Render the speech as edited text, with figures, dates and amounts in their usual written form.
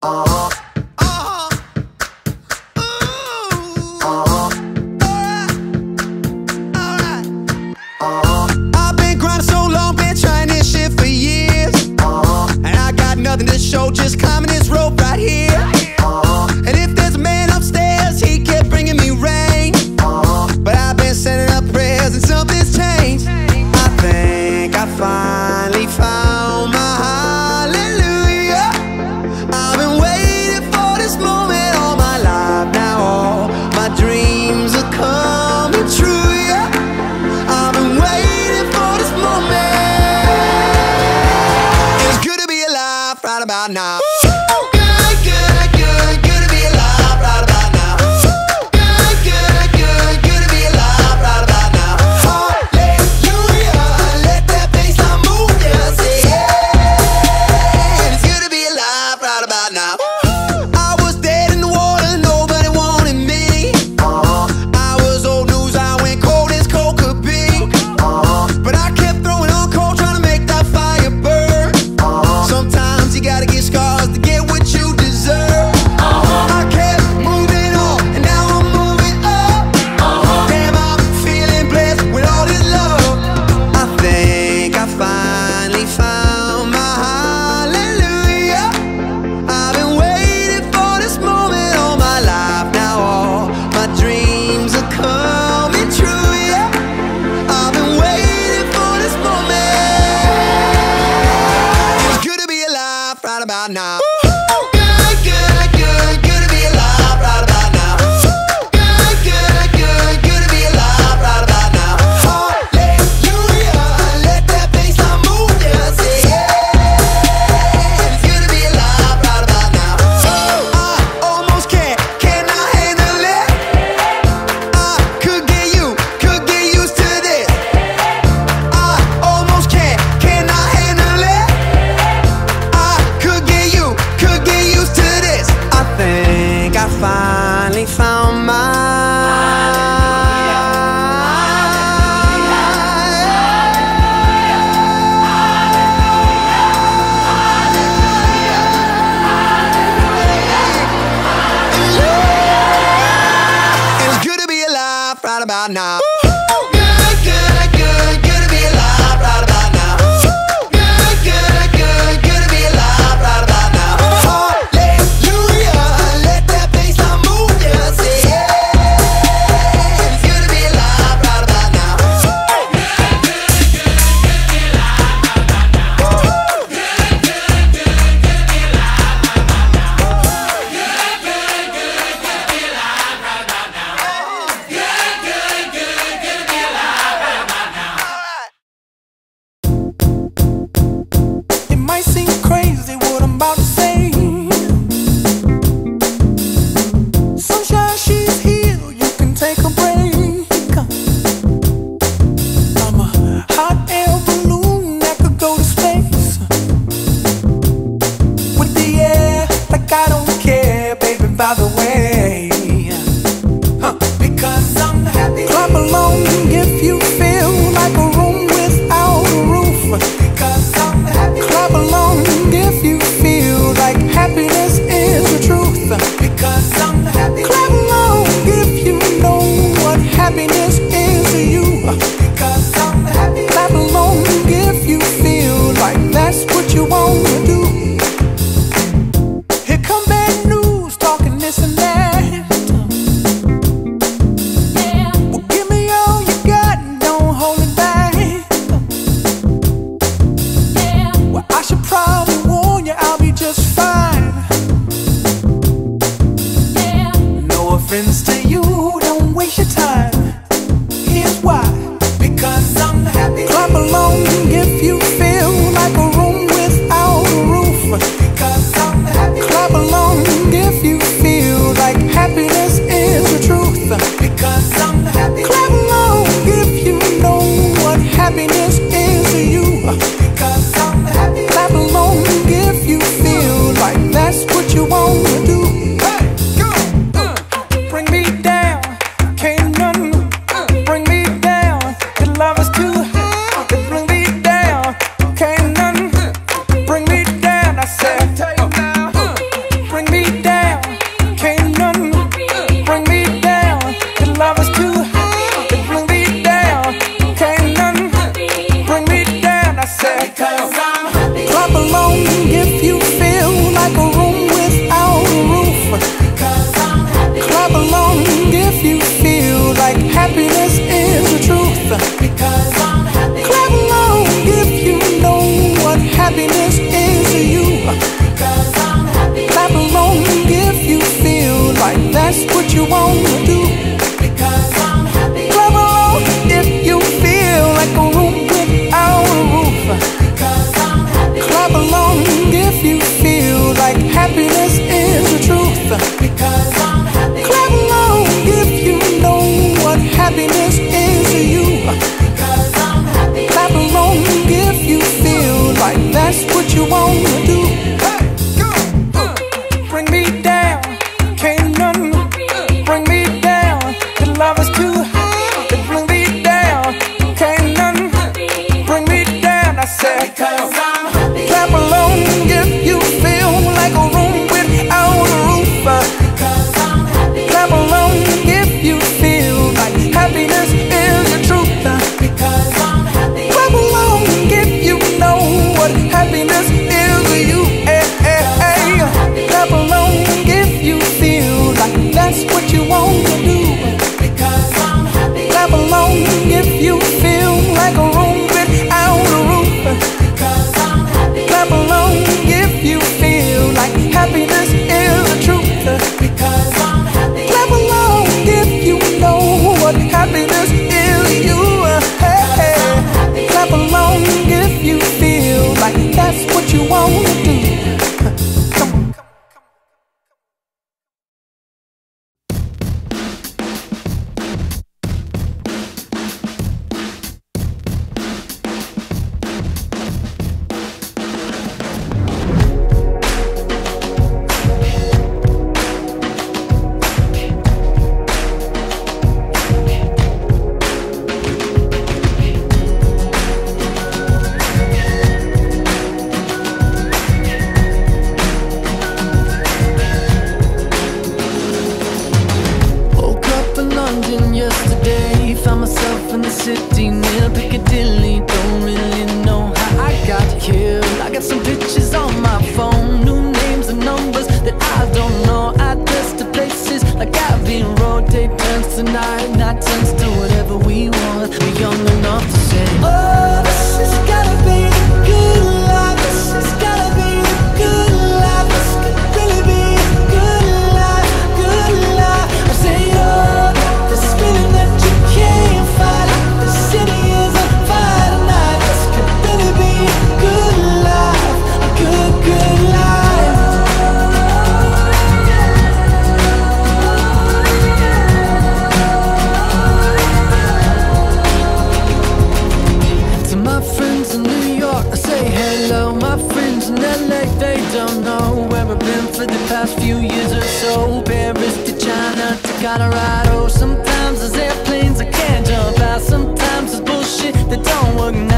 I've been grinding so long, been trying this shit for years. And I got nothing to show, just climbing this rope right here. And if there's a man upstairs, he kept bringing me rain. But I've been sending up prayers and something's changed. I think I finally found my hallelujah. I've been waiting for this moment all my life. Now all my dreams are coming true, yeah. I've been waiting for this moment. It's good to be alive right about now. Bring me down, can't you wanna do. Because I'm happy. Clap along if you feel like a room without a roof. Because I'm happy. Clap along if you feel like happiness is the truth. Because I'm happy. Clap along if you know what happiness is to you. Because I'm happy. Clap along if you feel like that's what you wanna do. Bring me down, can't none bring me down. The love is too high to bring me down. Can't none bring me down. I said, because I'm happy. Clap along if you feel like a room without a roof. Because I'm happy. Clap along if you feel like happiness is the truth. Because I'm happy. Clap along if you know what happiness is to you. Clap along if you feel like that's what you want to do. Because I'm happy. Clap along if you feel like a room without a roof. Because I'm happy. Clap along if you feel like happiness is the truth. Because I'm happy. Clap along if you know what happiness is to you. Clap along if you feel like that's what you want to do. Colorado. Sometimes there's airplanes I can't jump out. Sometimes there's bullshit that don't work now.